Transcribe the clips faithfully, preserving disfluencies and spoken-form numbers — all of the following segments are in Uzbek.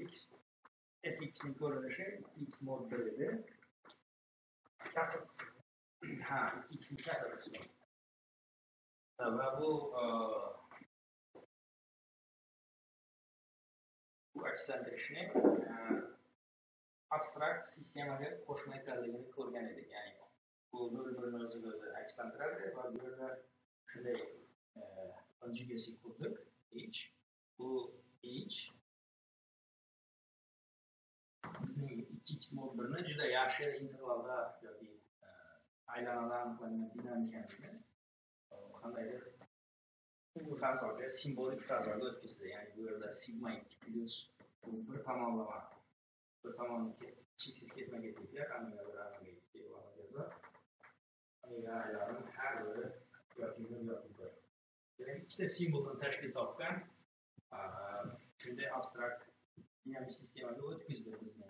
x fx'in ko'rinishi x mod bir edi. Kasr ha x'in kasr qismi. Va bu bu akslantirishni abstrakt sistemaga qo'shma ekanligini ko'rgan edik. Ya'ni bu nol bir o'ziga o'zi akslantiradi va bu yerda shunday conjugacy qurdik. H bu H bizning ikki x mod birni juda yaxshi intervalda yoki aylanadan aniqlangan dinamikani qandaydir bu fazoga simbolik fazoga o'tkazdi. Ya'ni bu yerda sigma ikki plus bir tomonlama bir tomonga cheksiz ketma-ketliklar omega bir omega ikki va omega aylanib har biri yoki nol yoki bir. Demak, ikkita simboldan tashkil topgan shunday abstrakt dinamik sistemaga o'tkazdi bizni.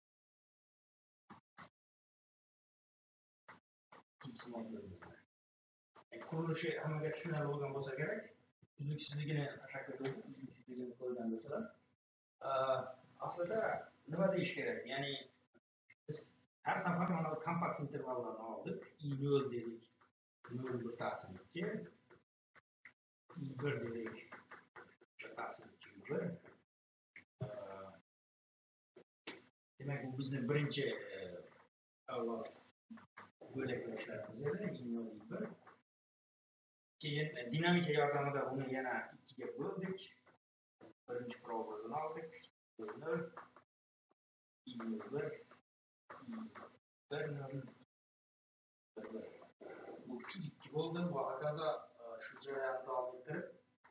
Qurilishi hammaga tushunarli bo'lgan bo'lsa kerak. Uzluksizligini shaklda uzluksizligini ko'rgan bo'lsalar, aslida nima deyish kerak? Ya'ni biz har safar mana bu kompakt intervallarni oldik. i nol dedik. nol bir taqsim ikki. i bir dedik. bir taqsim ikki bir. Demak, bu bizning birinchi avval bo'laklashlarimiz edi. i nol i bir. Keyin dinamika yordamida buni yana ikkiga bo'ldik. Birinchi probozini oldik. nol i nol bir i bir nol bir. Bu ikki bo'ldi va hokazo shu jarayonni davom ettirib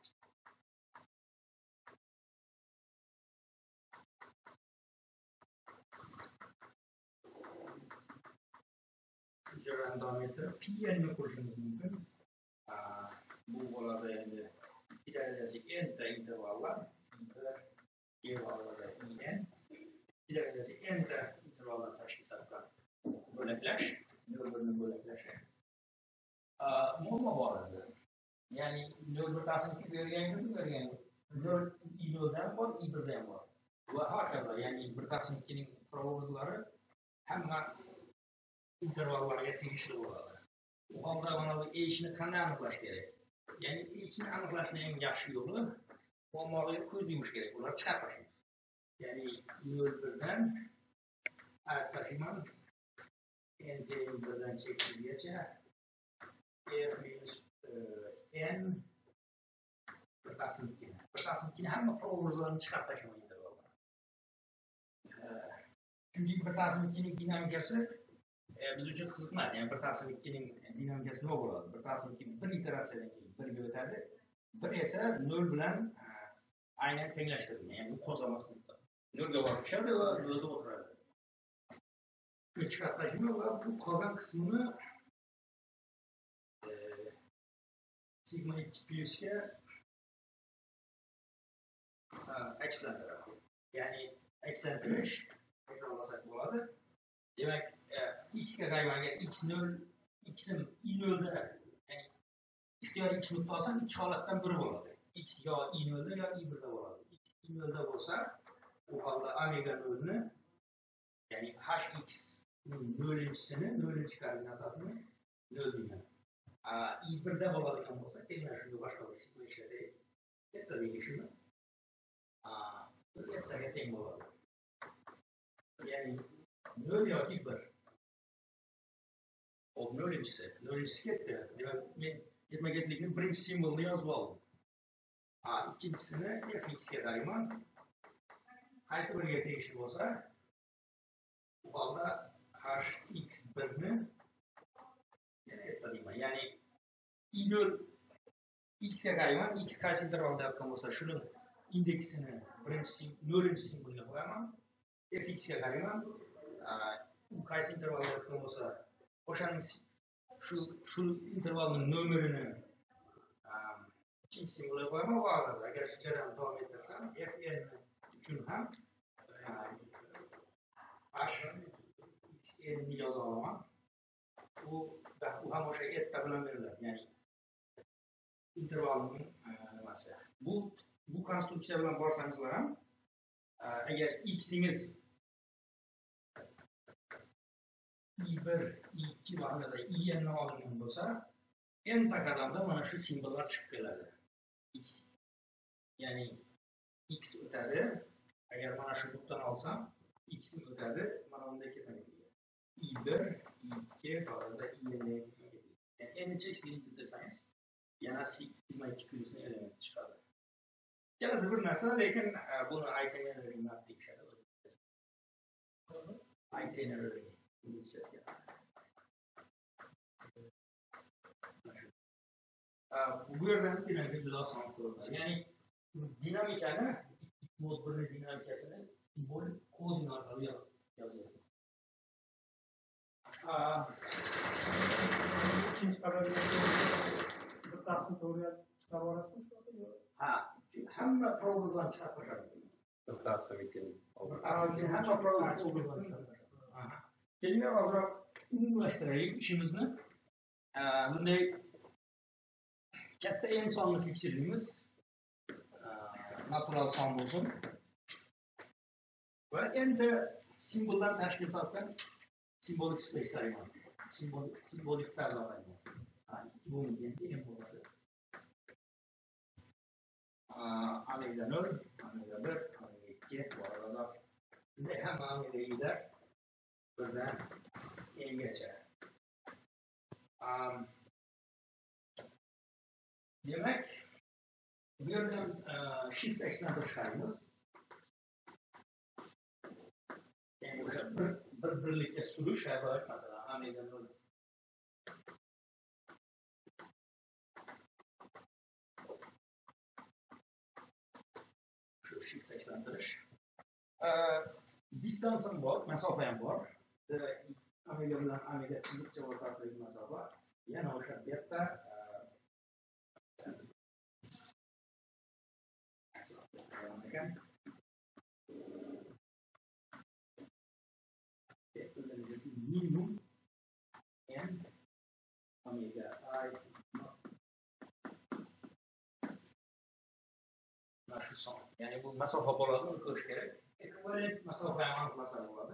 shu jarayonni davom ettirib pn ni qurishimiz mumkin. Bu bo'ladi endi ikki darajasi n ta intervallar bir valada in ikki darajasi n ta intervallar tashkil topgan bo'laklash nol birni bo'laklashi. Muammo bor edi. Ya'ni nol bir taqsim ikki berganga berganga nol i noldan bor i birdan bor va hokazo. Ya'ni bir taqsim ikki ning probozlari hamma intervallarga tegishli bo'ladi. Bu holda mana bu h'ni qanday aniqlash kerak? Ya'ni h'ni aniqlashning eng yaxshi yo'li muammoga ko'z yumish kerak. Ular chiqarish. Ya'ni nol birdan aytashman n teng birdan chekilgacha f minus n bir taqsim ikki. bir taqsim ikki hamma probozlarni chiqarib tashlagan intervallar. Chunki bir taqsim ikki ning dinamikasi biz uchun qiziq emas. Ya'ni bir taqsim ikki ning dinamikasi nima bo'ladi? bir taqsim ikki bir iteratsiyadan keyin birga o'tadi. bir esa nol bilan aynan tenglashtirilgan. Ya'ni bu qo'zg'almas nuqta. nolga borib tushadi va nolda o'tiradi. Bu chiqarib va bu qolgan qismini sigma ikki plusga akslantiradi. Ya'ni akslantirish takrorlasak bo'ladi. Demak, x ga qaytganda x nol x'im i nolda, ya'ni ixtiyoriy x nuqtasi ikki holatdan biri bo'ladi. X yo i nolda yo i birda bo'ladi. X i nolda bo'lsa, u holda omega nolni, ya'ni hx ning nolsini, nolchi koordinatasini nol deyman. i birda bo'ladigan bo'lsa, keyin shunga boshqa bir sigma ishlaydi. Katta deyishimi? Kattaga teng bo'ladi. Ya'ni nol yoki bir. O nolchisi, nolchisi ketdi. Demak, men ketma-ketlikni birinchi simvolni yozib oldim. A, ikkinchisini fx ga qarayman. Qaysi biriga tegishli bo'lsa, bu holda hx bir ni yana aytdim. Ya'ni i nol x ga qarayman, x qaysi intervalda yotgan bo'lsa, shuni indeksini birinchi nolchi simvolga qo'yaman. Fx ga qarayman, u qaysi intervalda yotgan bo'lsa, o'shaning shu shu intervalning nomerini ikkinchi simvolga qo'yaman va agar shu jarayonni davom ettirsam, fn uchun ham hn ni yoza olaman. Bu bu ham o'sha etta bilan beriladi. Ya'ni intervalning nimasi. Bu bu konstruksiya bilan borsangizlar ham agar x'ingiz i bir, i ikki va hokazo in olingan bo'lsa, n ta qadamda mana shu simbollar chiqib keladi. X. Ya'ni x o'tadi. Agar mana shu nuqtani olsam, x o'tadi, mana bunday ketadi. i bir, i ikki va hokazo in. Yani n cheksiz desangiz, yana sigma ikki plyusni elementi chiqadi. Ikkisi bir narsa, lekin buni itinerary map deyishadi. Itinerary bu yerdan dinamika juda oson ko'rinadi. Ya'ni dinamikani mod bir dinamikasini simbol koding orqali yozadi. İkinci kararı bir taqsim to'g'ri chiqarib olasizmi? Ha, hamma probozdan chiqarib qo'yadi. Bir taqsim ikkining. Hamma probozdan chiqarib qo'yadi. Keling, ozroq umumlashtiraylik ishimizni. Bunday katta n sonli fiksirimiz natural son bo'lsin. Va endi simboldan tashkil topgan simbolik space'lar bor. Simbolik simbolik fazalar bor. Ha, ikki bo'lmaydi, n bo'ladi. Amiga nol, amiga bir, amiga ikki va hokazo. Bunday hamma amigalar birdan n'gacha. Demak, bu yerdan shift x'dan chiqaramiz. Yani o'sha bir bir birlikka surish sharoit, masalan, amiga nol. Shu shift x'lantirish. Distansim bor, masofa ham bor. Amiga bilan amiga chiziqcha o'rtasidagi masofa. Yana o'sha yerda minimum n omega I nashu son. Ya'ni bu masofa bo'ladi, uni ko'rish kerak. Ekvivalent masofa ham aniqlasa bo'ladi.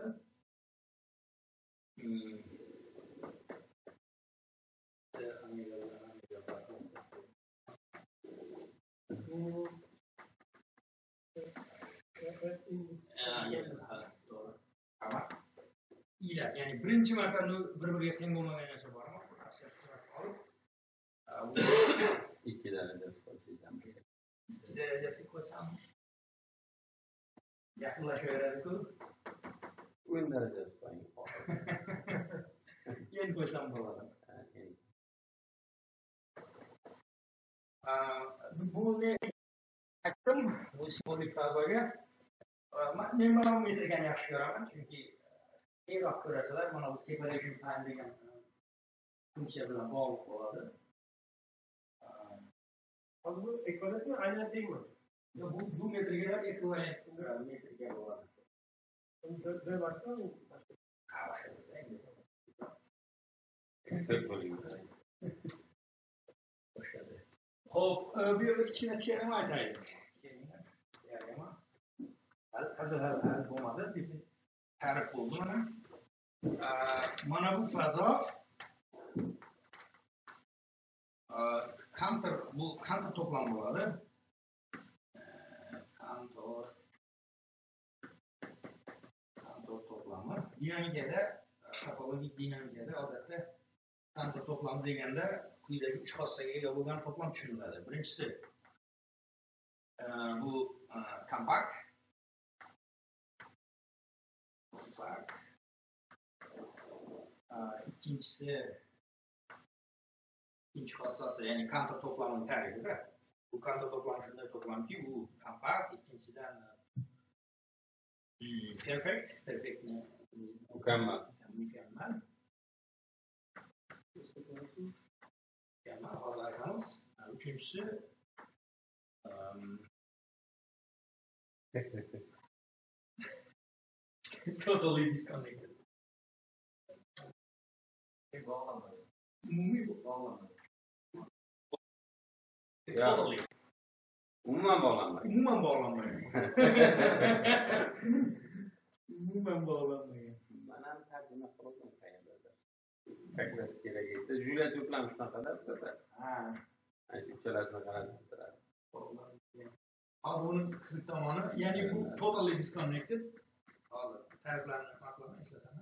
Yani birinchi marta bir-biriga teng bo'lmagan narsa bormi? ikki darajasi qo'ysangiz ham. ikki darajasi qo'ysam yaqinlashaveradi-ku. o'n darajasi qo'ying. Endi qo'ysam bo'ladi. Bu ne? Aytdim, bu simbolik fazoga men mana bu metrikani yaxshi ko'raman, chunki kengroq ko'rasizlar, mana bu separation time degan funksiya bilan bog'liq bo'ladi. Hozir bu ekvivalentmi, aynan tengmi? Yo'q, bu bu metrikalar ekvivalent metrika bo'ladi. Bir boshqa u Ha, boshqa endi. to'rt bo'ling. Boshqa. Xo'p, bu yerda kichkina teorema aytaylik. Teorema. Hozir hali bo'lmadi, lekin ta'rif bo'ldi mana. Mana bu fazo kantor, bu kantor to'plami bo'ladi. Kantor kantor to'plami. Dinamikada, topologik dinamikada odatda kantor to'plami deganda quyidagi uch xossaga ega bo'lgan to'plam tushuniladi. Birinchisi bu kompakt. Kompakt. İkincisi ikinci xossasi, ya'ni kantor to'plamining tarixida. Bu kantor to'plami shunday to'plamki, u kompakt, ikkinchidan perfect, perfectni mukammal. Mukammal. Mukammal hozir aytamiz. Uchinchisi totally disconnected. Bağlanmadı. Umumiy bağlanmadı. Totally. Umuman bağlanmadı. Umuman bağlanmadı. taklasi kerak edi. Juliya to'plami shunaqada bizada. Ha. Ana shu ikkalasini qarab turadi. Hozir buni qiziq tomoni, ya'ni bu totally disconnected. Hozir tariflarni maqolani eslataman.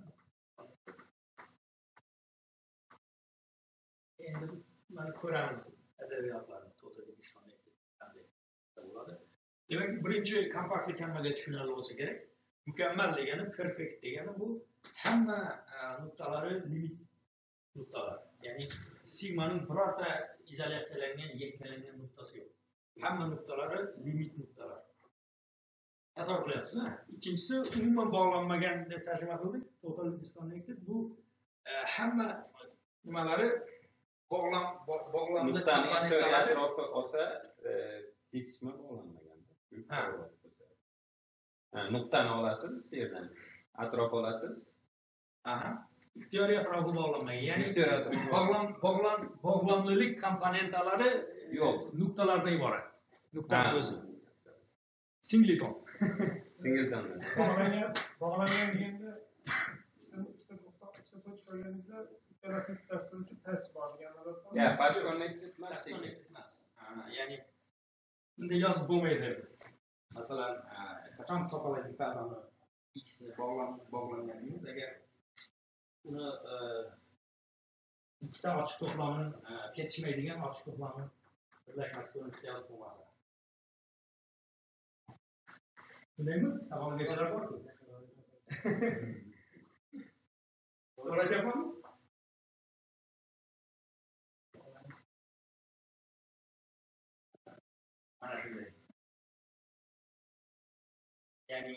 Endi mana ko'ramiz adabiyotlarni totally disconnected qanday bo'ladi. Demak, birinchi kompaktli kammaga tushunarli bo'lsa kerak. Mukammal degani perfect degani bu hamma nuqtalari limit nuqtalar. Ya'ni sigmaning birorta izolyatsiyalangan, yakkalangan nuqtasi yo'q. Hamma nuqtalari limit nuqtalar. Tasavvur qilyapsizmi? Ikkinchisi umuman bog'lanmagan deb tarjima qildik. Total disconnected bu hamma nimalari bog'lan bog'lanma nuqtaning atrofi olsa, qismi bog'lanmagan. Ha. Nuqtani olasiz, yerdan atrof olasiz. Aha. İhtiyoriy atrofi bog'lanmagan. Ya'ni bog'lan bog'lan bog'lamlilik komponentlari yo'q, nuqtalardan iborat. Nuqtaning o'zi. Singleton. Singleton. Bog'langan, bog'langan deganda işte işte nuqta işte точка o'yinida ikkalasini tutashtiruvchi pas bor deganlar. Ya, pas connected emas, connected emas. Ya'ni bunday yozib bo'lmaydi. Masalan, qachon topologik fazani x ni bog'lan bog'langanimiz agar uni ikkita ochiq to'plamini kesishmaydigan ochiq to'plamini birlashmasi ko'rinishida yozib bo'lmasa. Shundaymi? Topologiylar bor-ku. O'rayapmanmi? Mana shunday. Ya'ni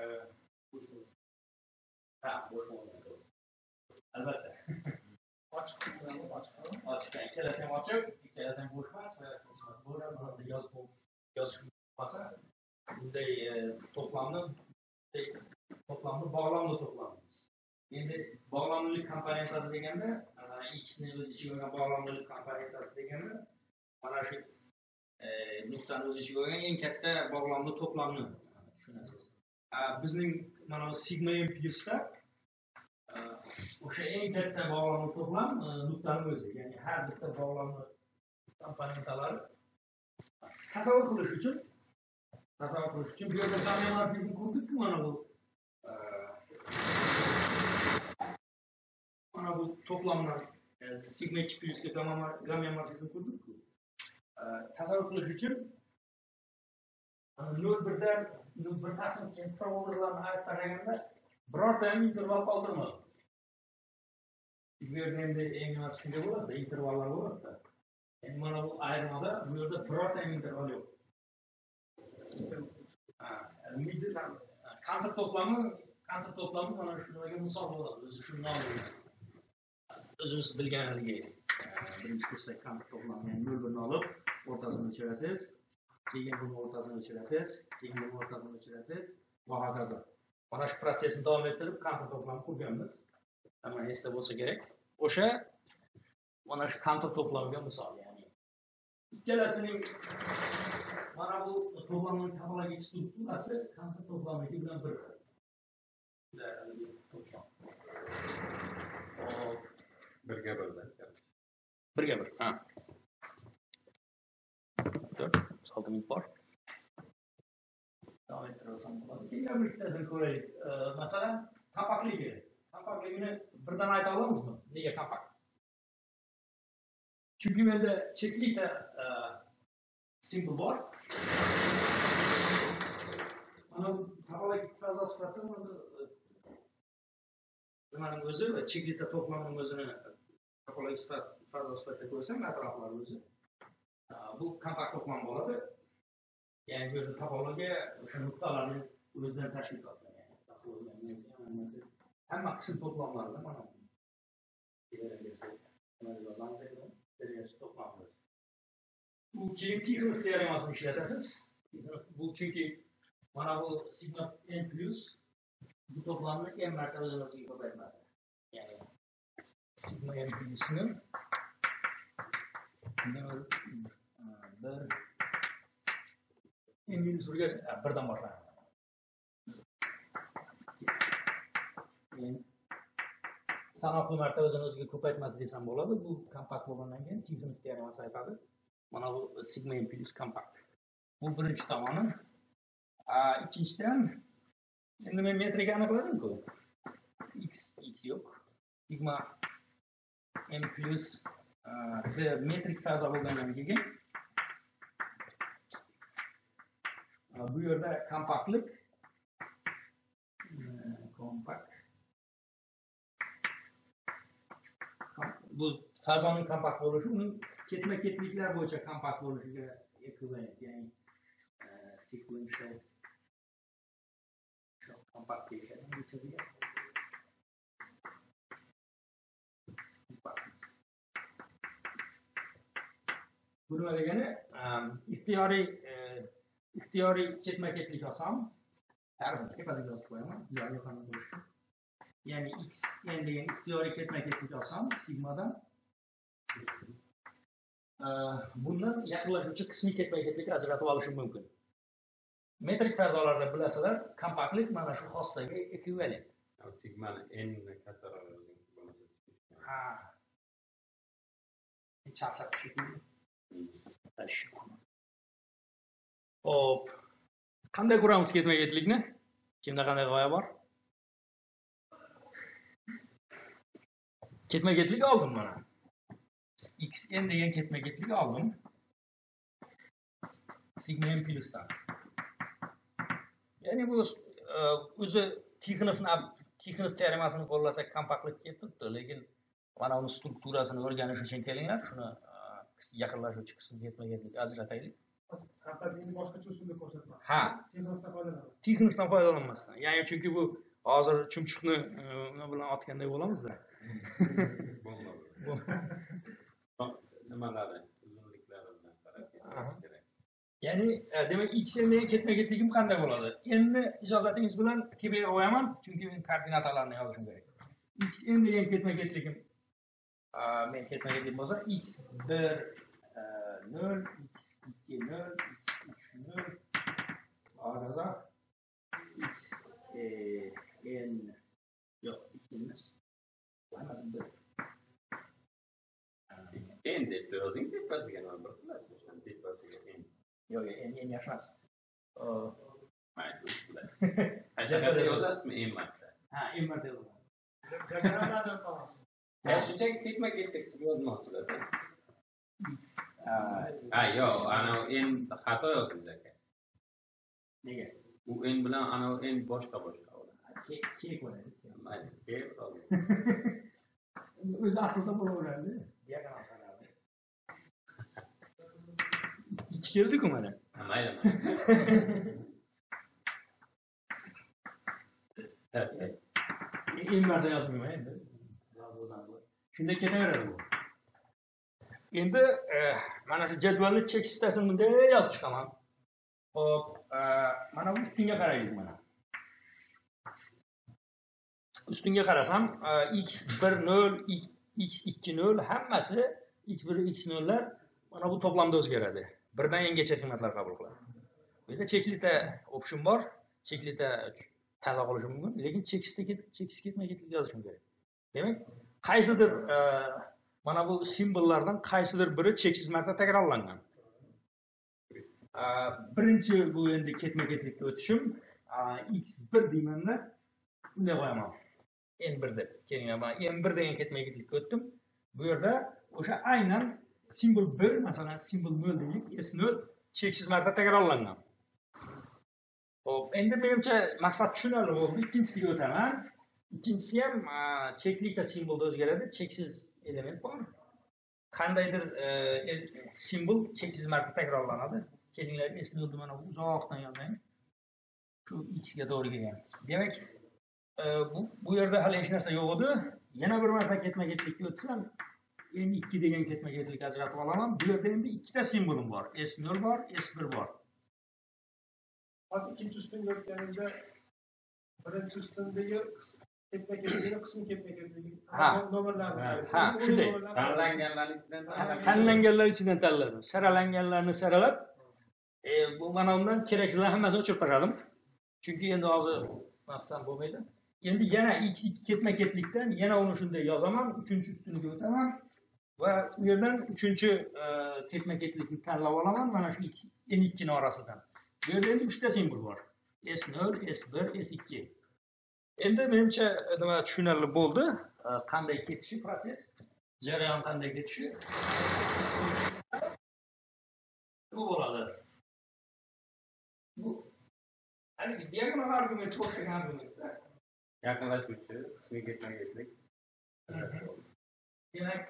ha, bo'sh bo'lmaydi. Albatta. Ochiq ochiq ochiq ikkalasi ham ochiq, ikkalasi ham bo'sh emas va bo'ladi yozib yozish bo'lmasa bunday to'plamni to'plamni bog'lamli to'plamimiz. Endi bog'lamlilik komponentasi deganda, x ni o'z ichiga olgan bog'lamlilik komponentasi deganda mana shu nuqtani o'z ichiga olgan eng katta bog'lamli to'plamni tushunasiz. Bizning mana bu sigma m plusda o'sha eng katta bog'lamli to'plam nuqtaning o'zi. Ya'ni har bitta bog'lamli komponentalari tasavvur qilish uchun tasavvur qilish uchun bu yerda gamma-morfizm ko'rdikku mana bu mana bu to'plamlar sigma ikki plusga gamma-morfizm ko'rdikku. Tasavvur qilish uchun nol birdan nol bir taqsim intervallarni ayirib qaraganda birorta ham interval qoldirmadi. Bu yerda endi eng emas shunday bo'ladi, intervallar bo'ladi. Endi mana bu ayirmada bu yerda birorta ham interval yo'q. Ha, counter to'plami, counter to'plami mana shunga misol bo'ladi. O'zi shu nomli. O'zimiz bilganligi. Birinchi kursda counter to'plami, ya'ni nol bir ni olib, o'rtasini o'chirasiz. Keyin buni o'rtasini o'chirasiz, keyin buni o'rtasini o'chirasiz va hokazo. Mana shu prosesni davom ettirib counter to'plamni qurganmiz. Hamma esda bo'lsa kerak. O'sha mana shu counter to'plamiga misol, ya'ni ikkalasining mana bu to'plamning topologik strukturasi counter to'plamniki bilan bir. To'plam. Birga birdan. Birga bir. Ha. Saltımız var. Devam ettiriyorsam bo'ladi. Keyin bittasini ko'raylik. Masalan, kompaktlik. Kompaktligini birdan ayta olamizmi? Nega kompakt? Chunki menda cheklita simbol bor. Mana bu topologik faza sifatida nimaning o'zi va cheklita to'plamning o'zini topologik faza sifatida ko'rsam, atroflar o'zi bu kompakt to'plam bo'ladi. Ya'ni bu yerda topologiya o'sha nuqtalarni o'zidan tashkil etadi. Hamma qism to'plamlarida mana bu bu keyin Tikhonov teoremasini ishlatasiz. Bu chunki mana bu sigma n plus bu to'plamni n marta o'zini o'ziga ko'paytiradi. Ya'ni sigma n plusni bir n minus birga birdan boshlanadi. sanoqli marta o'zini o'ziga ko'paytmas desam bo'ladi. Bu kompakt bo'lgandan keyin Tiffany teoremasi aytadi. Mana bu sigma n plus kompakt. Bu birinchi tomoni. Ikkinchidan endi men metrika aniqladim-ku. X x yo'q. Sigma n plus metrik faza bo'lgandan keyin bu yerda kompaktlik kompakt bu fazoning kompakt bo'lishi uning ketma-ketliklar bo'yicha kompakt bo'lishiga ekvivalent, ya'ni sequential kompakt deyishadi inglizchasiga. Bu nima degani? Ixtiyoriy ixtiyoriy ketma-ketlik olsam, tarixni tepasiga yozib qo'yaman, yo'q yo'qani bo'lishi. Ya'ni x n degan ixtiyoriy ketma-ketlik olsam, sigmadan bundan yaqinlashuvchi qismiy ketma-ketlikni ajratib olishim mumkin. Metrik fazolarda bilasizlar, kompaktlik mana shu xossaga ekvivalent. Sigmani n kattaroq bo'lmasa. Ha. Chaqchaq shekilli. Hop. Qanday ko'ramiz ketma-ketlikni? Kimda qanday g'oya bor? Ketma-ketlik oldim mana. xn degan ketma-ketlik oldim. Sigma n plusdan. Ya'ni bu o'zi Tixonovni Tixonov teoremasini qo'llasak kompaktlik kelib turibdi, lekin mana uni strukturasini o'rganish uchun kelinglar, shuni yaqinlashuvchi qismi ketma-ketlik ajrataylik. Kompaktlikni boshqacha usulda ko'rsatma. Ha. Tixonovdan foydalanamiz. Tixonovdan foydalanmasdan. Ya'ni chunki bu hozir chumchuqni nima bilan otganday bo'lamiz-da. Nimalari, uzunliklari bilan qarab kerak. Ya'ni demak xn degan ketma-ketligim qanday bo'ladi? Endi ijozatingiz bilan tepaga qo'yaman, chunki men koordinatalarni yozishim kerak. xn degan ketma-ketligim men ketma-ketlik bo'lsa x bir nol, x ikki nol, x uch nol, hokazo x n yo'q, ikki emas. Hammasi bir. X n deb yozing, tepasiga nima bir qilasiz, o'shan tepasiga n. Yo'q, n n yaxshimas. Mayli, qilasiz. Qancha yozasizmi n marta? Ha, n marta yozaman. Diagrammadan qoladi. Ya shunchaki ketma-ketlik yozmoqchilar. Ha, yo'q, ana n xato yozildi aka. Nega? U n bilan ana n boshqa boshqa bo'ladi. Kerak bo'ladi. Mayli, kerak bo'ladi. O'zi aslida bo'laveradi. Diagonal qaradi. Ikki keldi-ku mana. Ha, mayli. En marta yozmayman endi. Shunday ketaveradi bu. Endi mana shu jadvalni chek sitasini bunday yozib chiqaman. Hop, mana bu ustunga qaraylik mana. Ustunga qarasam, x bir nol, x ikki nol hammasi x bir, x nollar mana bu to'plamda o'zgaradi. Birdan yangacha qiymatlar qabul qiladi. Bu yerda cheklita option bor, cheklita tanlab olish mumkin, lekin cheksizda cheksiz ketma-ketlik yozishim kerak. Demak, qaysidir mana bu simbollardan qaysidir biri cheksiz marta takrorlangan. Birinchi bu endi ketma-ketlikka o'tishim, x bir deymanda bunday qo'yaman. n bir deb. Keling, men n bir degan ketma-ketlikka o'tdim. Bu yerda o'sha aynan simbol bir, masalan, simbol nol deylik, s nol cheksiz marta takrorlangan. Hop, endi menimcha maqsad tushunarli bo'ldi. Ikkinchisiga o'taman. Ikkinchisi ham cheklikda simbolda o'zgaradi, cheksiz element bor. Qandaydir simbol cheksiz marta takrorlanadi. Kelinglar, s nol mana bu uzoqdan yozaymi? Shu x ga to'g'ri kelgan. Demak, bu bu yerda hali hech narsa yo'q edi. Yana bir marta ketma-ketlikka o'tsam, n ikki degan ketma-ketlik ajratib olaman. Bu yerda endi ikkita simbolim bor. s nol bor, s bir bor. Hozir ikkinchi ustunga o'tganingda birinchi ustundagi ketma-ketlikni qismi ketma-ketligi nomerlarni ha, shunday. Tanlanganlarning ichidan Tanlanganlar ichidan tanladim. Saralanganlarni saralab, e bu mana undan keraksizlarni hammasini o'chirib tashladim. Chunki endi hozir maqsad bo'lmaydi. Endi yana x ikki ketma-ketlikdan yana uni shunday yozaman, uchinchi ustuniga o'taman va u yerdan uchinchi ketma-ketlikni tanlab olaman, mana shu n ikki ning orasidan. Bu yerda endi uchta simbol bor. S nol, S bir, S ikki. Endi menimcha nima tushunarli bo'ldi. Qanday ketishi proses, jarayon qanday ketishi. Bu bo'ladi. Bu hani diagonal argument boshqa argumentlar. Yaqinlashuvchi, qismiy ketma-ketlik. Demak,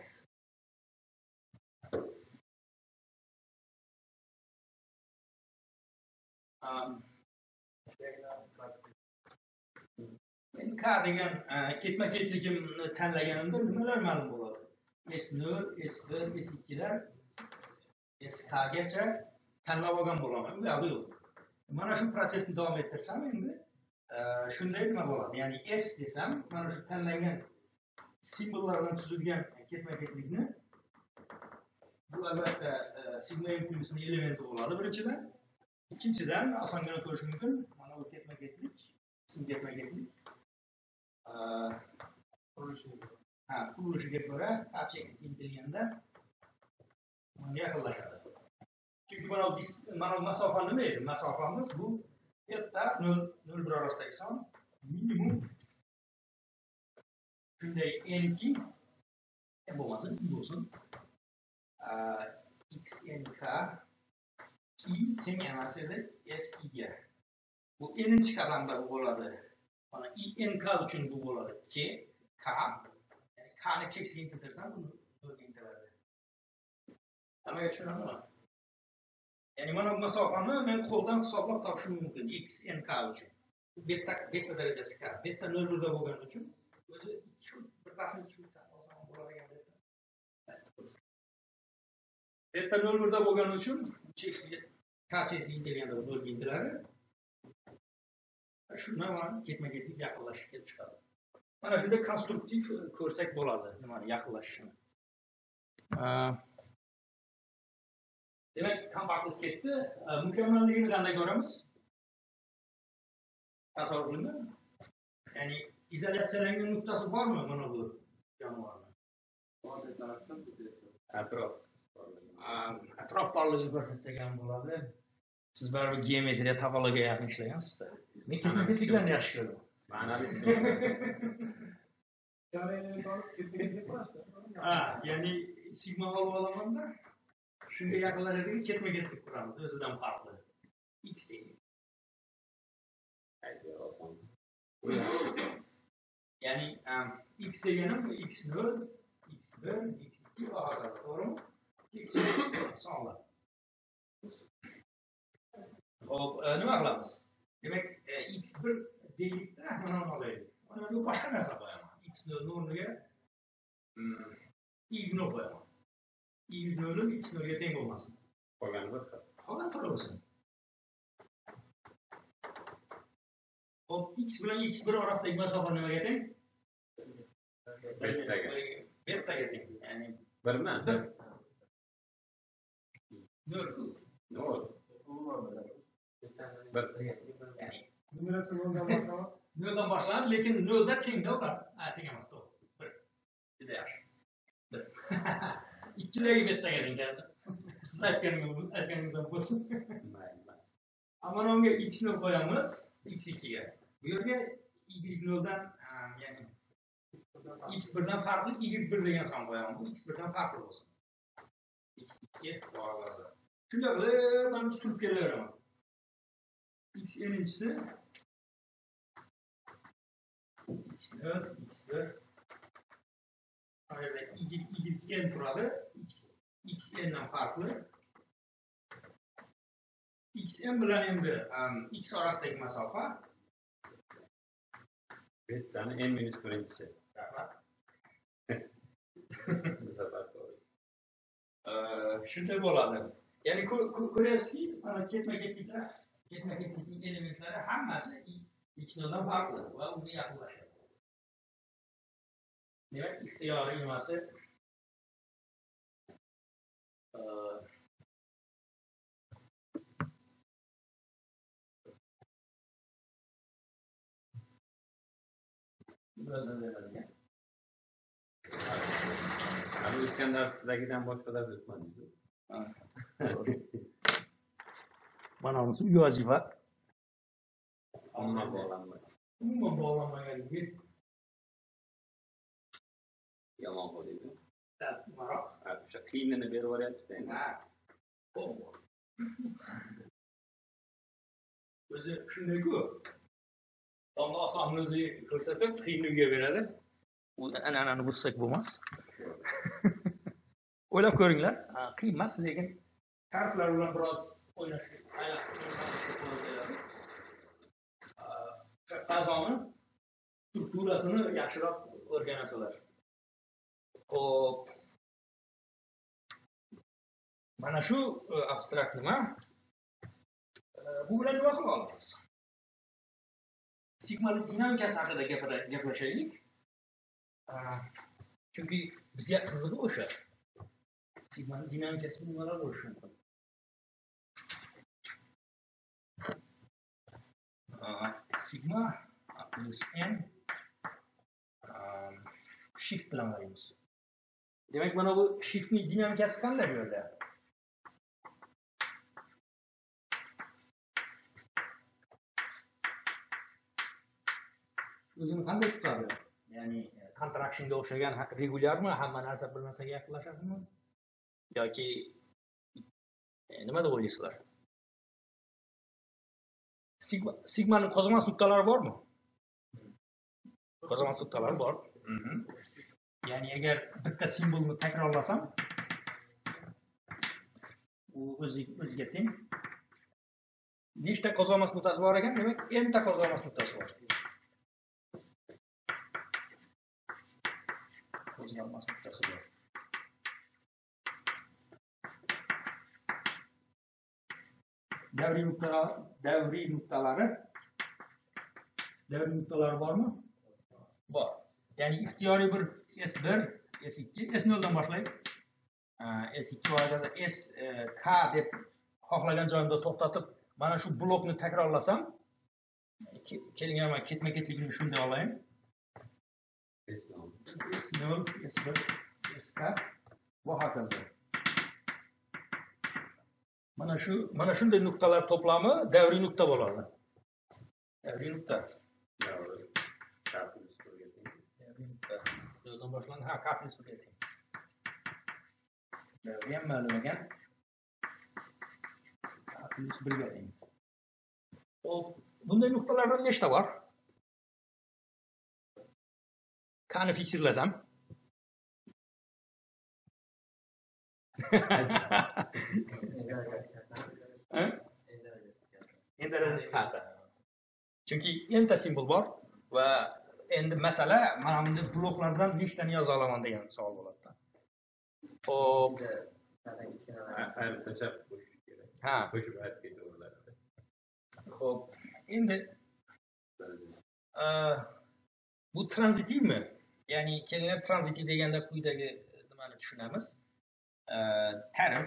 men K degan ketma-ketligimni tanlaganimda nimalar ma'lum bo'ladi? S nol, S bir, S ikki lar S K gacha tanlab olgan bo'laman. Bu yo'q. Mana shu prosesni davom ettirsam endi shunday nima bo'ladi? Ya'ni S desam, mana shu tanlangan simbollardan tuzilgan ketma-ketlikni bu albatta sigma impulsining elementi bo'ladi birinchidan. Ikkinchidan, osongina ko'rish mumkin, mana bu ketma-ketlik, sim ketma-ketlik ha, qurilishiga ko'ra H x intilganda bunga yaqinlashadi. Chunki mana bu mana bu masofa nima edi? Masofamiz bu yerda nol bir orasidagi son minimum shunday n ikki bo'lmasin, i bo'lsin. X n k i teng emas edi S i ga. Bu n'inchi qadamda bu bo'ladi. Mana i n k uchun bu bo'ladi k k. Ya'ni k ni cheksiz intiltirsam bu nolga intiladi. Nimaga tushunamizmi? Ya'ni mana bu masofani men qo'ldan hisoblab topishim mumkin x n k uchun. Bu beta beta darajasi k. Beta nol birda bo'lgani uchun o'zi birtasini ikki xil olsam bo'ladigan beta. Beta nol birda bo'lgani uchun cheksiz k cheksiz intilganda bu nolga intiladi. Shundan mana ketma-ketlik yaqinlashib kelib chiqadi. Mana shunda konstruktiv ko'rsak bo'ladi, nimani yaqinlashishini. Demak, kompaktlik ketdi. Mukammalligini qanday ko'ramiz? Tasavvur qiling. Ya'ni izolyatsiyalangan nuqtasi bormi mana bu jamoani? Atrof. Atrof borligini ko'rsatsak ham bo'ladi. Siz baribir geometriya, topologiya yaqin ishlagansiz-da. Men ketma-ketliklarni yaxshi ko'raman. Ma'naviy Ha, ya'ni sigma olib olamanda shunga yaqinlashadigan ketma-ketlik quramiz, o'zidan farqli. X deydi. Ya'ni x deganim x nol, x bir, x ikki va hokazo, to'g'rimi? X sonlar. Hop, nima qilamiz? Demak, x bir deylikda mana buni olaylik. Mana bu boshqa narsa qo'yaman. X nol o'rniga y nol qo'yaman. Y nol x nolga teng bo'lmasin. Qolgani bir xil. Qolgan turaversin. Hop, x bilan x bir orasidagi masofa nimaga teng? Betaga. Betaga teng. Ya'ni birmi? nol ku. nol. Bir. Ya'ni numeratsiya noldan boshlanadi. noldan boshlanadi, lekin nolda tengda ular. Ha, teng emas, to'g'ri. bir. Juda yaxshi. bir. Ikkidagi betaga teng keldi. Siz aytganingiz aytganingiz ham bo'lsin. Mayli. Ammo unga x ni qo'yamiz, x ikki ga. Bu yerga y noldan, ya'ni x birdan farqli y bir degan son qo'yaman. Bu x birdan farqli bo'lsin. X ikki hokazo. Shunday qilib, men surib kelaveraman. X n'inchisi x nol, x bir. Qayerda y y n turadi. X x n'dan farqli. Xm bilan endi x orasidagi masofa Betani n minus birinchisi. Bu safar to'g'ri. Shunday bo'ladi. Ya'ni ko'ryapsizki, mana ketma-ketliklar, ketma-ketlikning elementlari hammasi x noldan farqli va unga yaqinlashadi. Demak, ixtiyoriy nimasi Yozib beradigan. Hali o'tgan darsdagidan boshqa dars o'tmadingiz. Mana bunisi uy vazifa. Umuman bog'lanmadi. Umuman bog'lanmaganligi Yomon bo'ldi. maroq. O'sha qiyinini berib yuboryapsiz endi. Ha. O'zi shunday-ku. Domla osonimizni ko'rsatib, qiyinligiga beradi. U an'anani buzsak bo'lmas. O'ylab ko'ringlar. Qiyin emas, lekin harflar bilan biroz o'ynash, fazoni strukturasini yaxshiroq o'rganasizlar. Xo'p. Mana shu abstrakt nima? Bu bilan nima qila olamiz? Sigmani dinamikasi haqida gaplashaylik. Chunki bizga qizig'i o'sha. Sigmani dinamikasi nimalar bo'lishi mumkin? Sigma plus n shift bilan qaraymiz. Demak, mana bu shiftning dinamikasi qanday bu yerda? O'zini qanday tutadi? Ya'ni contractionga o'xshagan regularmi, hamma narsa bir narsaga yaqinlashadimi? Yoki nima deb o'ylaysizlar? Sigma sigmaning qo'zg'almas nuqtalari bormi? Qo'zg'almas nuqtalari bor. Ya'ni agar bitta simbolni takrorlasam, u o'ziga o'ziga teng. Nechta qo'zg'almas nuqtasi bor ekan? Demak, n ta qo'zg'almas nuqtasi bor. Qo'zg'almas nuqtasi bor. Davriy nuqtalar, davriy nuqtalari, davriy nuqtalari bormi? Bor. Ya'ni ixtiyoriy bir S bir, S ikki, S nol dan boshlaydi. S ikki va S K deb xohlagan joyimda to'xtatib, mana shu blokni takrorlasam, kelgan va ketma-ketligini shunday olayim. S nol, S bir, S K va hokazo. Mana shu, mana shunday nuqtalar to'plami davriy nuqta bo'ladi. Davriy nuqta. Davriy nuqta. Noldan boshlanadi, ha, K plus birga teng. Davriy ham ma'lum ekan. K plus birga teng. Xo'p, bunday nuqtalardan nechta bor? Qani fiksirlasam? Endi darajasi. Chunki enta simbol bor va endi masala mana bunday bloklardan nechtani yoza olaman degan savol bo'ladi. Xo'p, ha, qo'shib aytib ketaveradi. Xo'p, endi bu tranzitivmi? Ya'ni kelinglar tranzitiv deganda quyidagi nimani tushunamiz. Tarif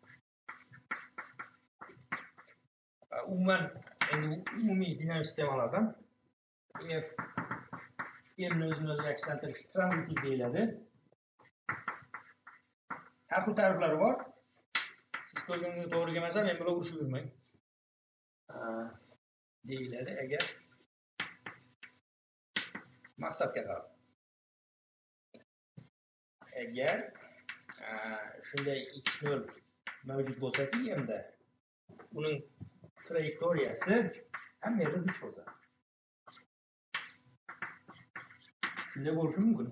umuman endi umumiy dinamik sistemalardan f mni o'zini o'ziga aksantirish tranzitiv deyiladi. Har xil tariflari bor. Siz ko'rganga to'g'ri kelmasa, men bilan urushib yurmang. Deyiladi agar maqsadga qarab. Agar shunday x nol mavjud bo'lsa-ki, hamda uning trayektoriyasi hamma yerda zich bo'lsa. Shunday bo'lishi mumkin.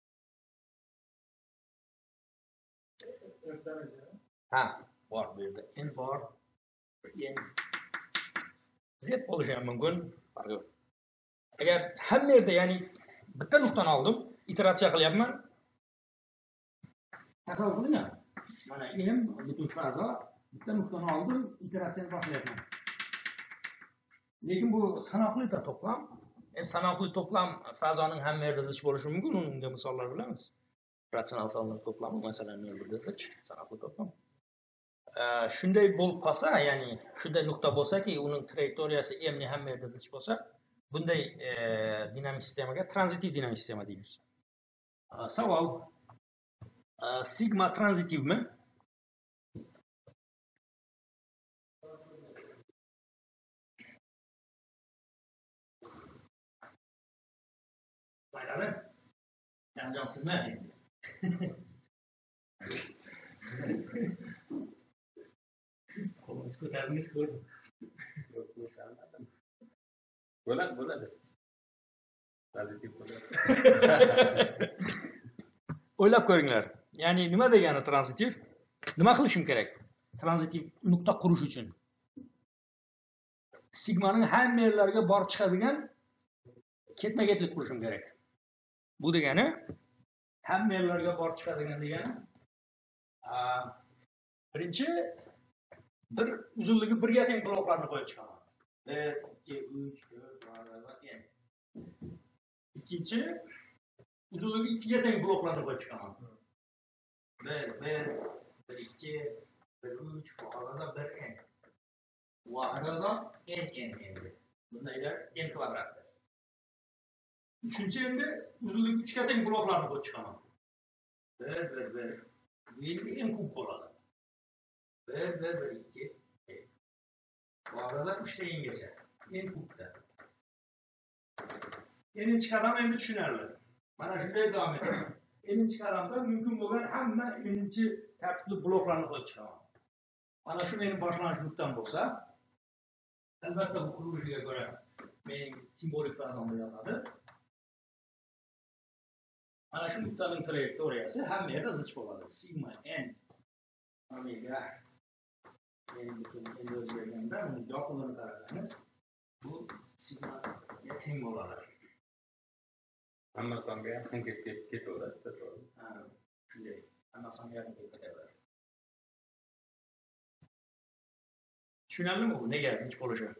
Ha, bor bu yerda. N bor. N Z bo'lishi ham mumkin. Agar hamma yerda, ya'ni bitta nuqtani oldim, iteratsiya qilyapman. Tasavvur qiling. Mana m butun fazo, bitta nuqtani oldim, iteratsiyani boshlayapman. Lekin bu sanoqli to'plam. Endi sanoqli to'plam fazoning hamma yerda zich bo'lishi mumkin. Unga misollar bilamiz. Ratsional sonlar to'plami, masalan, nol birda zich sanoqli to'plam. Shunday bo'lib qolsa, ya'ni shunday nuqta bo'lsa-ki, uning trayektoriyasi m ni hamma yerda zich bo'lsa, bunday e, dinamik sistemaga tranzitiv dinamik sistema deymiz. E, savol, e, sigma tranzitivmi? Maylari? Janjon sizmas endi. Qo'lingiz ko'tardingiz ko'rdim. Bo'ladi, bo'ladi. Pozitiv bo'ladi. O'ylab ko'ringlar. Ya'ni nima degani tranzitiv? Nima qilishim kerak? Tranzitiv nuqta qurish uchun. Sigmaning hamma yerlarga borib chiqadigan ketma-ketlik qurishim kerak. Bu degani hamma yerlarga borib chiqadigan degani birinchi bir uzunligi birga teng bloklarni qo'yib chiqaman. bir, ikki, uch, to'rt va n. Ikkinchi uzunligi ikkiga teng bloklarni qo'yib chiqaman. bir, bir, bir, ikki, bir, uch, va bir n. Va hokazo n n endi. Bundaylar n kvadratdir. Uchinchi endi uzunligi uchga teng bloklarni qo'yib chiqaman. bir, bir, bir. Bu endi n kub bo'ladi. bir, bir, bir, ikki. Bu arada uchta n'gacha. N kubda. N'inchi qadam endi tushunarli. Mana shunday davom etadi. N'inchi qadamda mumkin bo'lgan hamma n'inchi tartibli bloklarni qo'yib chiqaman. Mana shu mening boshlanish nuqtam bo'lsa, albatta bu qurilishiga ko'ra mening simbolik fazamda yotadi. Mana shu nuqtaning trayektoriyasi hamma yerda zich bo'ladi. Sigma n omega n butun n o'zgarganda uni yoqilini qarasangiz, bu sigmaga teng bo'ladi. Hamma songa ham teng ketaveradi. Ha, shunday. Hamma songa ham teng ketaveradi. Tushunarlimi bu nega zich bo'lishi?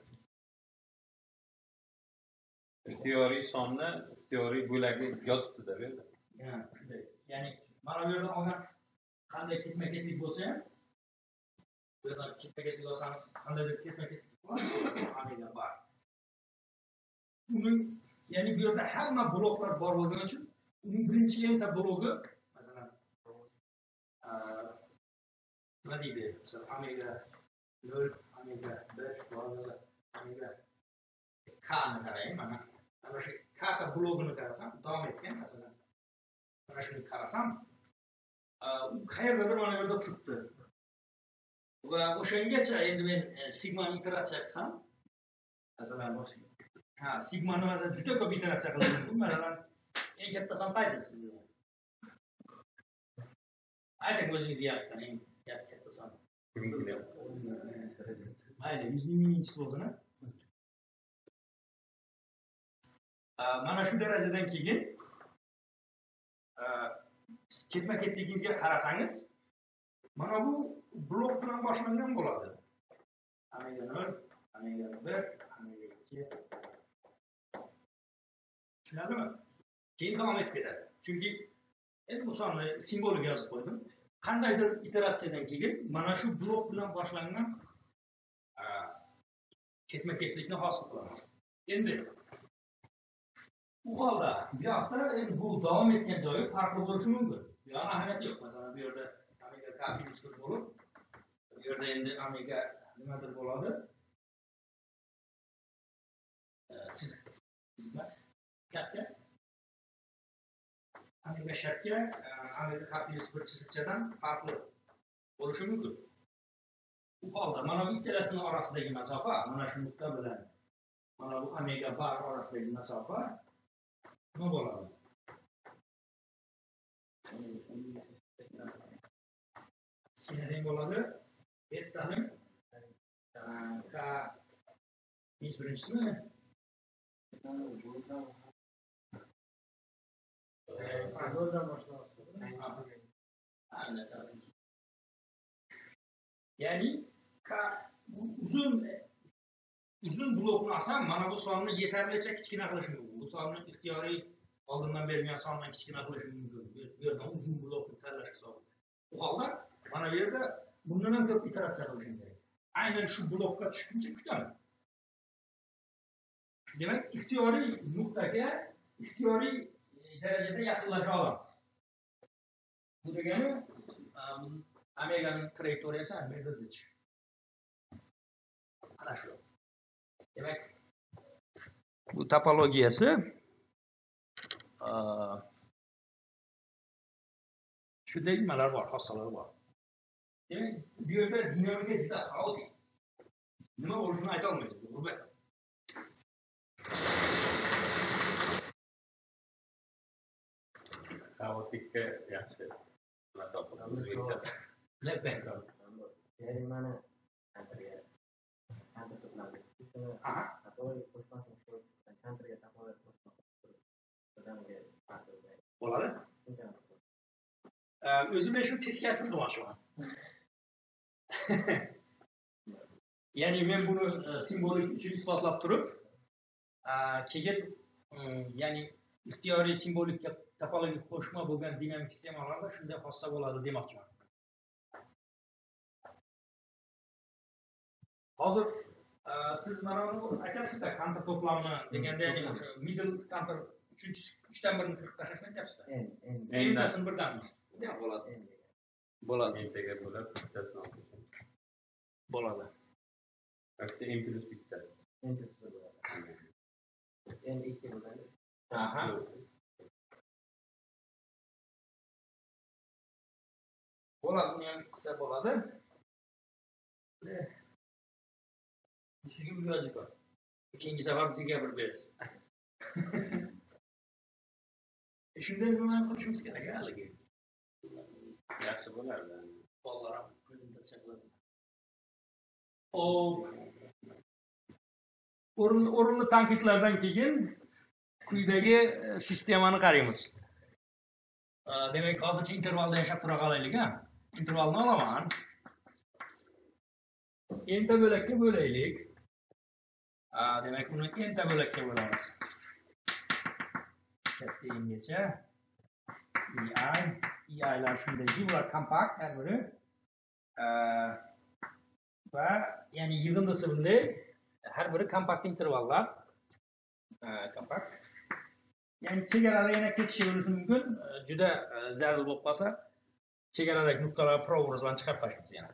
Ixtiyoriy sonni ixtiyoriy bo'lagi yotibdi-da bu yerda. Ha, shunday. Ya'ni mana bu yerdan olgan qanday ketma-ketlik bo'lsa ham, bu yerdan ketma-ketlik olsangiz, qandaydir ketma-ketlik bo'lsa, omega bor. Uning, ya'ni bu yerda hamma bloklar bor bo'lgani uchun, uning birinchi enta blogi, masalan, nima deydi? Masalan, omega nol, omega bir, va omega k ni qarang, mana ana shu k blogini qarasam, davom etgan, masalan, mana shuni qarasam, u qayerdadir mana bu yerda turibdi. Va o'shangacha endi men sigmani iteratsiya qilsam, masalan, ha, sigmani masalan juda ko'p iteratsiya qilish mumkin. Masalan, eng katta son qaysi sizga? Ayting o'zingiz yaratgan eng katta son. Mayli, yuz mingchi bo'lsin. Mana shu darajadan keyin ketma-ketligingizga qarasangiz, mana bu blok bilan boshlangan bo'ladi. Omega nol, omega bir, omega ikki. Tushunarlimi? Keyin davom etib ketadi. Chunki endi bu sonni simbolik yozib qo'ydim. Qandaydir iteratsiyadan keyin mana shu blok bilan boshlangan ketma-ketlikni hosil qilaman. Endi bu holda bu yoqda endi bu davom etgan joyi farqli bo'lishi mumkin. Bu yoqda ahamiyati yo'q. Masalan, bu yerda omega k plus bir bo'lib, bu yerda endi omega nimadir bo'ladi. Chiziq. Chizmas. Katta. Omega shartga omega k plus bir chiziqchadan farqli bo'lishi mumkin. Bu holda mana bu ikkalasining orasidagi masofa, mana shu nuqta bilan mana bu omega bar orasidagi masofa nima bo'ladi? Sinadeng bo'ladi. Bettaning k minus birinchisini ya'ni k uzun uzun blokni olsam, mana bu sonni yetarlicha kichkina qilish mumkin. Bu sonni ixtiyoriy oldindan berilgan sondan kichkina qilish mumkin. Bu yerdan uzun blokni tanlash hisobi. Bu holda mana bu yerda bundan ham ko'p iteratsiya qilishim kerak. Aynan shu blokka tushguncha kutaman. demak, ixtiyoriy nuqtaga ixtiyoriy darajada yaqinlasha olamiz. Bu degani omeganing trayektoriyasi omega zich. Ana shu. Demak, bu topologiyasi shunday nimalar bor, xossalar bor. Demak, bu yerda dinamika juda xaotik. Nima bo'lishini ayta olmaysiz, to'g'rimi? Xaotikka yaxshi nima topiladi o'zbekchasi. Ya'ni mana kantrga kantr to'plandi. Aha. Topologik qo'shmasini kantrga topologik qo'shmasini Bo'ladi. O'zim shu teskarisini qilmoqchiman. Ya'ni men buni simbolik uchun isbotlab turib, keyin ya'ni ixtiyoriy simbolikka topologik qo'shma bo'lgan dinamik sistemalarda shunday xossa bo'ladi demoqchiman. Hozir siz mana buni aytyapsizda, counter to'plamni deganda, ya'ni o'sha middle counter uchinchi uchdan birini qirib tashlashni aytyapsizda. Endi birdan bu ham bo'ladi. Bo'ladi. Entaga bo'lib, bittasini olib. Bo'ladi. Aksi n plus bitta. n plus bir bo'ladi. n ikki bo'ladi. Aha. Bo'ladi, buni ham qilsa bo'ladi. Sizga bir vazifa. Keyingi safar bizga gapirib berasiz. Shunday nima qilishimiz kerak haligi. Yaxshi bo'lardi. Bolalar ham prezentatsiya qiladi. Hop. O'rin o'rinli tanqidlardan keyin quyidagi sistemani qaraymiz. Demak, hozircha intervalda yashab tura qolaylik, ha. Intervalni olaman. Enta bo'lakka bo'laylik. Demak, buni enta bo'lakka bo'lamiz. Katta ingacha. ei, ei'lar shundayki, bular kompakt har biri. Va ya'ni yig'indisi bunday, har biri kompakt intervallar. Kompakt. Ya'ni chegarada yana ketishi bo'lishi mumkin. Juda zarur bo'lib qolsa, chegaradagi nuqtalar proobrazdan chiqarib tashlashimiz yana.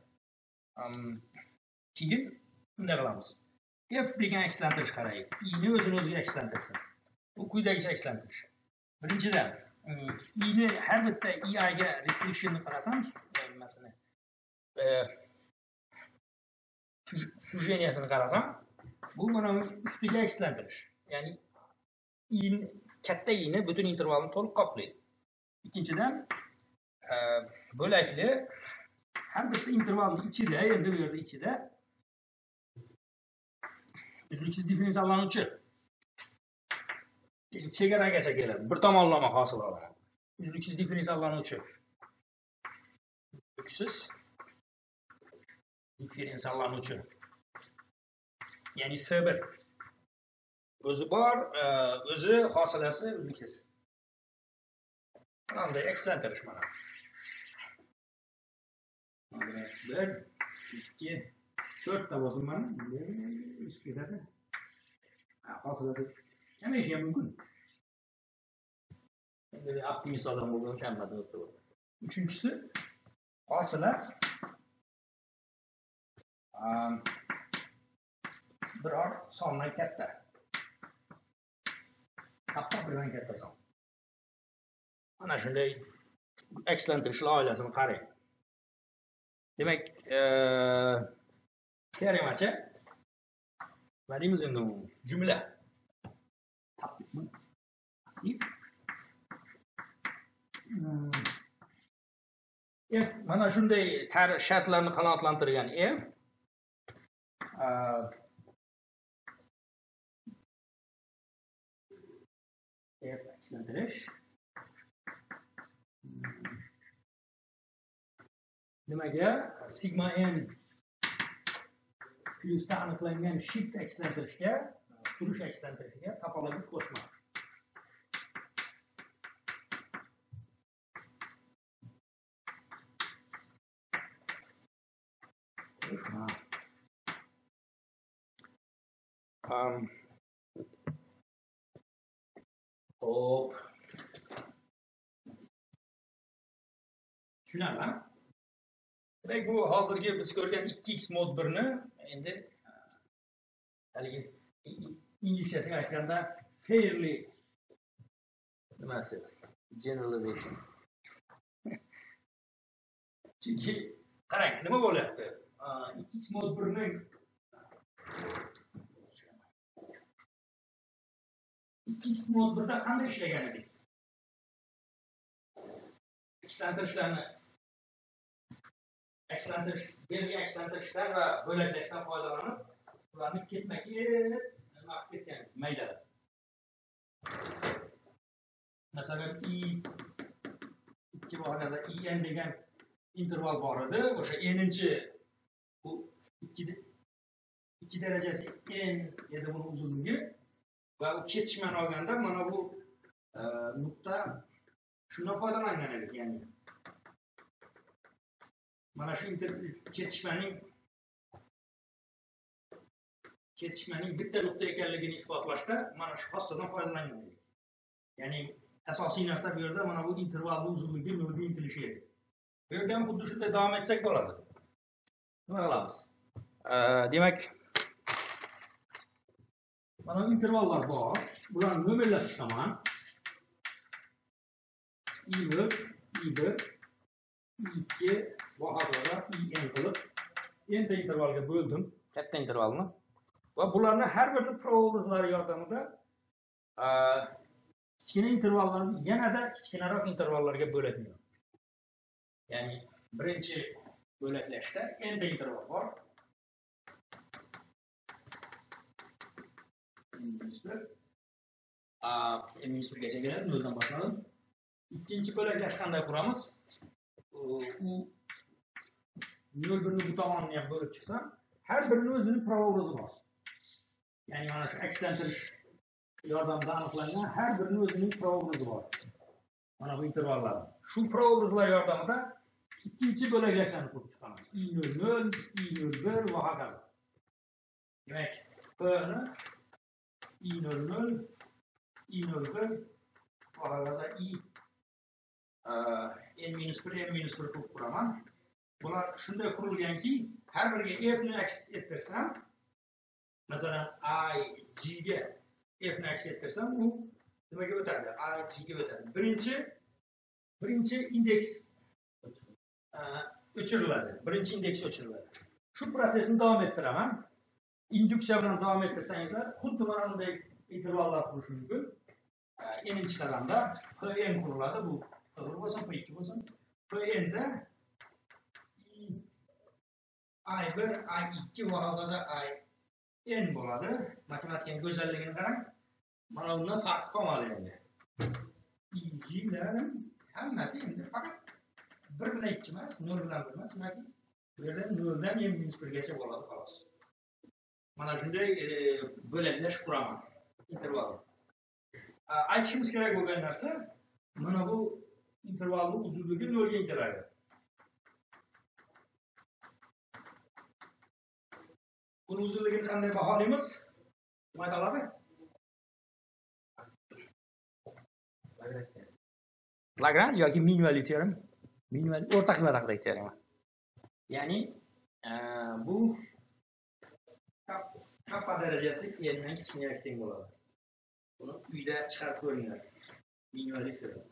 Keyin bunday qilamiz. F degan akslantirish qaraylik. I ni o'zini o'ziga akslantirsin. Bu quyidagicha akslantirish. Birinchidan, I ni har bitta ei ga restrictionni qarasam, nimasini, sujeniyasini qarasam, bu mana ustiga akslantirish. Ya'ni I katta I ni butun intervalni to'liq qoplaydi. Ikkinchidan, bo'lakli har bitta intervalning ichida, endi bu yerda ichida uzluksiz differensiallanuvchi chegaragacha keladi. Bir tomonlama hosil oladi. Uzluksiz differensiallanuvchi. Uzluksiz differensiallanuvchi. Ya'ni S bir. O'zi bor, o'zi hosilasi uzluksiz. Qanday akslantirish mana. bir, ikki, to'rtta bo'lsin mana. Ish ketadi. Hosilasi kamayishi ham mumkin. Endi optimist odam bo'lgan kammadi o'tdi. Uchinchisi hosila biror sondan katta. Katta birdan katta son. Ana shunday akslantirish oilasini qarang. Demak, teoremacha nima deymiz endi u jumla. Tasdiqmi? Tasdiq. F mana shunday shartlarni qanoatlantirgan F F akslantirish nimaga sigma n plyusda aniqlangan shift akslantririshga, surish akslantrishiga topologik qo'shma. Qo'shma. Um, Hop. Tushunaman. Demak, bu hozirgi biz ko'rgan ikki x mod birni endi haligi inglizchasini aytganda fairly nimasi generalization. Chunki qarang, nima bo'lyapti? ikki x mod birni ikki x mod birda qanday ishlagan edik? Ekstrantirishlarni ekstrantirish, belgi ekstrantirishlar va bo'laklashdan foydalanib, ularni ketma-ket nima qilib ketgan maydalar. Masalan, i ikki va hokazo in degan interval bor edi. O'sha n-chi bu ikki darajasi n edi buni uzunligi va u kesishmani olganda mana bu nuqta shundan foydalangan edik, ya'ni mana shu kesishmaning kesishmaning bitta nuqta ekanligini isbotlashda mana shu xossadan foydalangan edik. Ya'ni asosiy narsa bu yerda mana bu intervalning uzunligi nolga intilishi edi. Bu yerda ham xuddi shunday davom etsak bo'ladi. Nima qilamiz? Demak, mana bu intervallar bor. Bularni nomerlab chiqaman. i bir, i bir, i ikki va hokazo in qilib enta intervalga bo'ldim, katta intervalni. Va bularni har birini proobrazlari yordamida kichkina intervallarni yanada kichkinaroq intervallarga bo'latyapman. Ya'ni birinchi bo'laklashda enta interval bor. A n minus bir gacha keladi, noldan boshlanib. Ikkinchi bo'laklash qanday quramiz? U nol birni bu tomonni ham bo'lib chiqsam, har birining o'zining provobrazi bor. Ya'ni mana shu ekstrantirish yordamida aniqlangan har birining o'zining provobrazi bor. Mana bu intervallar. Shu provobrazlar yordamida ikkinchi bo'laklashlarni qurib chiqaman. i nol nol, i nol bir va hokazo. Demak, p-ni i nol nol, i nol bir va hokazo i n minus bir, n minus bir qilib quraman. Bular shunday qurilganki, har biriga f ni aks ettirsam, masalan I G ga f ni aks ettirsam, u nimaga o'tadi? I G ga o'tadi. Birinchi birinchi indeks o'chiriladi. Birinchi indeks o'chiriladi. Shu prosesni davom ettiraman. Induksiya bilan davom ettirsangizlar, xuddi mana bunday intervallar qurish mumkin. N'inchi qadamda n quriladi. Bu to'g'ri bo'lsin, p ikki bo'lsin. P nda I bir, I ikki va hokazo I n bo'ladi. Matematikaning go'zalligini qarang. Mana bundan farq qolmadi endi. I G lar hammasi endi faqat bir bilan ikki emas, nol bilan bir emas, balki bu yerda noldan n minus bir gacha bo'ladi xolos. Mana shunday bo'laklash quraman interval. Aytishimiz kerak bo'lgan narsa, mana bu intervalning uzunligi nolga intiladi. Buni uzunligini qanday baholaymiz? Nima aytadi? Lagrange yoki mean value theorem, mean value o'rtaq qiymatli teorema. Ya'ni bu kappa darajasi n dan kichikroq teng bo'ladi. Buni uyda chiqarib ko'ringlar. Mean value theorem.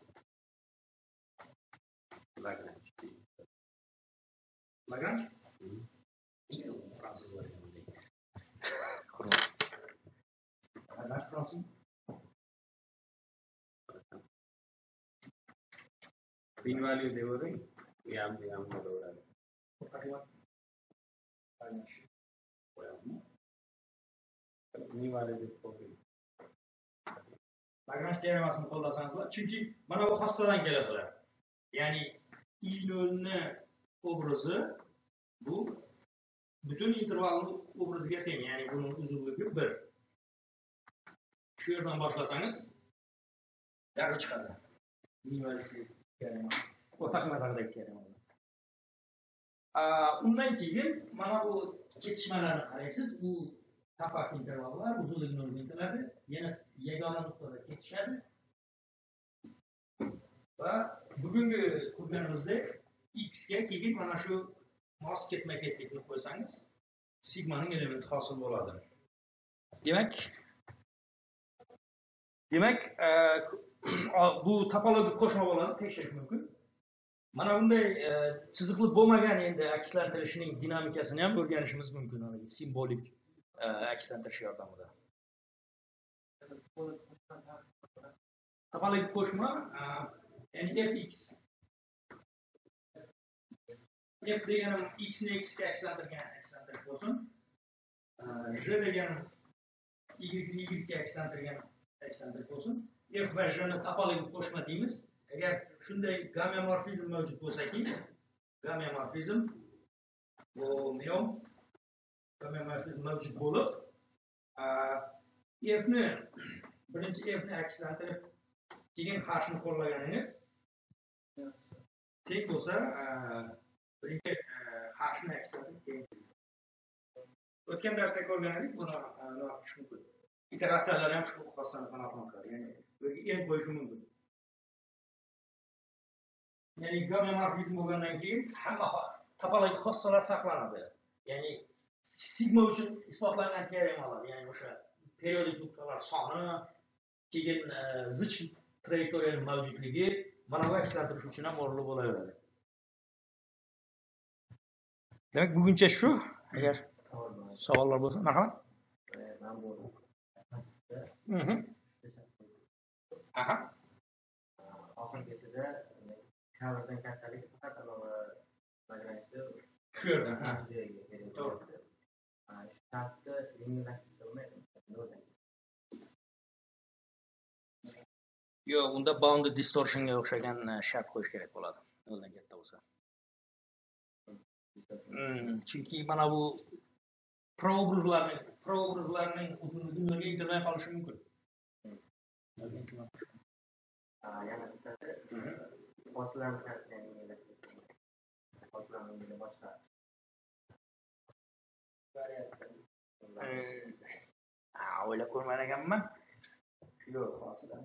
Lagrange. Lagrange? Nega fransuzlar bunday? Lagrange fransuz. Mean value devering, yam yam bo'ladi. Mean value devering. Lagrange teoremasini qo'llasangizlar, chunki mana bu xossadan kelasizlar. Ya'ni i nol ni obrazi bu butun intervalning obraziga teng, ya'ni buning uzunligi bir. Shu yerdan boshlasangiz daryo chiqadi. Mean value teorema. O'rtaq qiymatli teorema. Undan keyin mana bu kesishmalarni qaraysiz, u kappa intervallar uzunligi nolga intiladi, yana yagona nuqtada kesishadi va bugungi ko'rganimizda x ga keyin mana shu mos ketma-ketlikni qo'ysangiz sigmaning elementi hosil bo'ladi. Demak, demak, bu topologik qo'shma bo'ladi, tekshirish mumkin. Mana bunday chiziqli bo'lmagan endi akslantirishning dinamikasini ham o'rganishimiz mumkin, simbolik akslantirish yordamida. Topologik qo'shma ya'ni fx. F deganim x ni x ga akslantirgan akslantirish bo'lsin. J deganim y ni y ga akslantirgan akslantirish bo'lsin. F va j ni topologik qo'shma deymiz. Agar shunday gammomorfizm mavjud bo'lsa-ki, gammomorfizm bu miom gammomorfizm mavjud bo'lib, f ni birinchi f ni akslantirib, keyin h ni qo'llaganingiz tek bo'lsa, birinchi h ni akslantirib keyin. O'tgan darsda ko'rgandik, buni qilish mumkin. Iteratsiyalar ham shu xoslarni qanoatlantiradi, ya'ni burga n qo'yish mumkin. Ya'ni gammomorfizm bo'lgandan keyin hamma topologik xossalar saqlanadi. Ya'ni sigma uchun isbotlangan teoremalar, ya'ni o'sha periodik nuqtalar soni, keyin zich trayektoriyaning mavjudligi mana bu akslantirish uchun ham o'rinli bo'laveradi. Demak, buguncha shu. Agar savollar bo'lsa, marhamat. Men bu Mhm. Aha. oxirgisida kavrdan kattalik faqat anavi magnitni Shu yerda, ha. to'g'ri. Shu tartibda yengillashtirilmaydi. Yo'q, unda bounded distortionga o'xshagan shart qo'yish kerak bo'ladi. O'zidan katta bo'lsa. Chunki mana bu proobrazlarning proobrazlarning uzunligini nolga intilmay qolishi mumkin. Yana bittasi Oslan tartibini yengillashtiradi. Oslanning boshqa Ha, o'ylab ko'rmaganman. Yo'q, hosidan.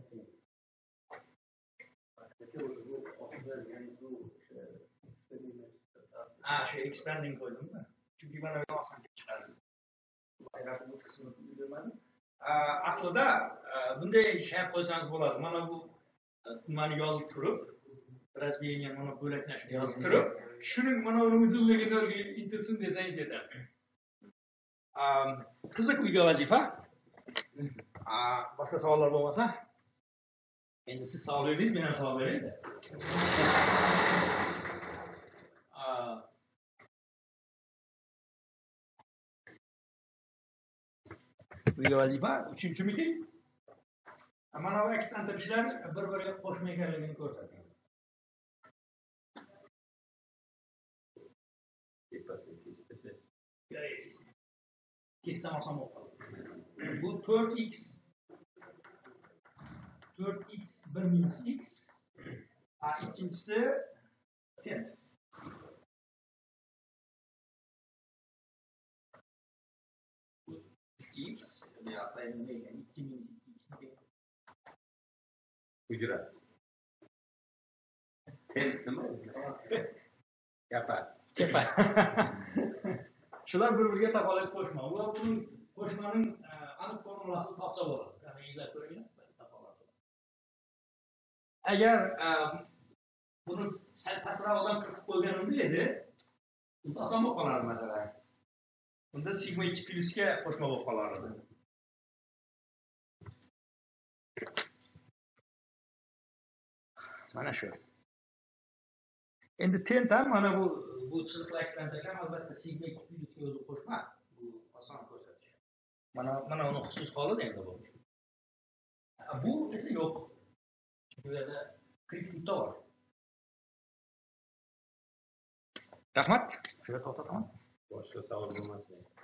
Ha, shu expanding qo'ydim-da. Chunki mana bu oson chiqadi. Bayroqni bu qismini bilmadim. Aslida bunday shart qo'ysangiz bo'ladi. Mana bu nimani yozib turib, razbiyani mana bo'laklashni yozib turib, shuning mana uni uzunligini nolga intilsin desangiz yetadi. Qiziq uyga vazifa. Boshqa savollar bo'lmasa, endi siz savol berdingiz, men ham savol berayin. Uyga vazifa uchinchi miting. Mana bu akslanttirishlar bir-biriga qo'shma ekanligini ko'rsatadi. Kessam oson bo'ladi. Bu to'rt x to'rt x bir minus x. A ikkinchisi ten. X bu yoqda nima ekan? ikki ming Hujra. Test nima? Gapa. Kepa. Shular bir-biriga topologik qo'shma. Bu buning qo'shmaning aniq formulasini topsa bo'ladi. Qani izlab ko'ring. Agar buni sal pastroq odam kirib qo'yganimda edi, unda oson bo'lib qolardi masalan. Unda sigma ikki plusga qo'shma bo'lib qolardi. Mana shu. Endi ten ham mana bu bu chiziqlar akslantirish ham albatta sigma ikki plusga o'zi qo'shma. Bu oson ko'rsatish. Mana mana uni xusus holida endi bu. Bu esa yo'q. Bu yerda kirik nuqta bor. Rahmat. Shunga to'xtataman. Boshqa savol bo'lmasmi?